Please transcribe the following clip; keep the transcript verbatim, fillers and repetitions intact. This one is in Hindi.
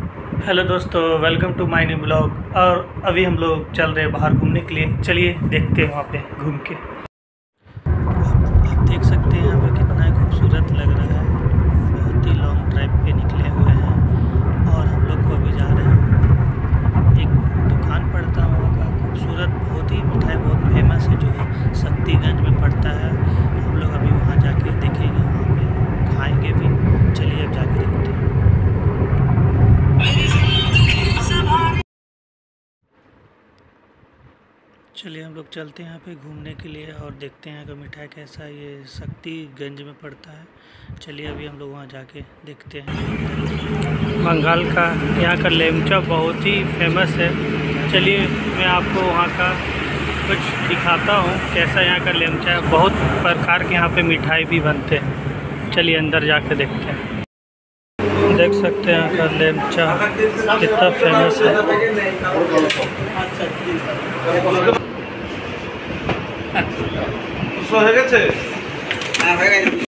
हेलो दोस्तों, welcome to my new blog. और अभी हम लोग चल रहे हैं बाहर घूमने के लिए। चलिए देखते हैं वहाँ पे घूम के। आप, आप देख सकते हैं यहाँ पे कितना खूबसूरत लग रहा है। बहुत ही लॉन्ग ड्राइव पे निकले हुए हैं और हम लोग को अभी जा रहे हैं। एक दुकान पड़ता है वहाँ का खूबसूरत, बहुत ही मिठाई बहुत फेमस है जो शक्तिगंज में पड़ता है। हम लोग अभी वहाँ जाके देखेंगे, वहाँ पे खाएँगे भी। चलिए अब जाके देखते हैं। चलिए हम लोग चलते हैं यहाँ पे घूमने के लिए और देखते हैं कि मिठाई कैसा है। ये शक्तिगंज में पड़ता है। चलिए अभी हम लोग वहाँ जाके देखते हैं। बंगाल का यहाँ का लेमचा बहुत ही फेमस है। चलिए मैं आपको वहाँ का कुछ दिखाता हूँ कैसा यहाँ का लेमचा है। बहुत प्रकार के यहाँ पे मिठाई भी बनते हैं। चलिए अंदर जाके देखते हैं। देख सकते हैं यहाँ का लेमचा कितना फेमस है।